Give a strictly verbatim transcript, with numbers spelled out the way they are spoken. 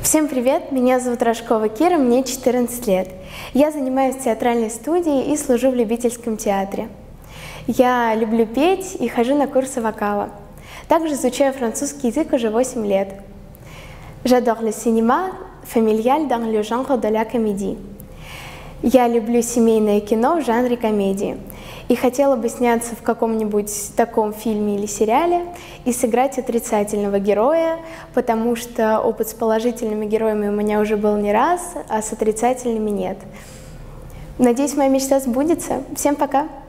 Всем привет! Меня зовут Рожкова Кира, мне четырнадцать лет. Я занимаюсь в театральной студии и служу в любительском театре. Я люблю петь и хожу на курсы вокала. Также изучаю французский язык уже восемь лет. J'adore le cinéma familial dans le genre de la comédie. Я люблю семейное кино в жанре комедии и хотела бы сняться в каком-нибудь таком фильме или сериале и сыграть отрицательного героя, потому что опыт с положительными героями у меня уже был не раз, а с отрицательными нет. Надеюсь, моя мечта сбудется. Всем пока!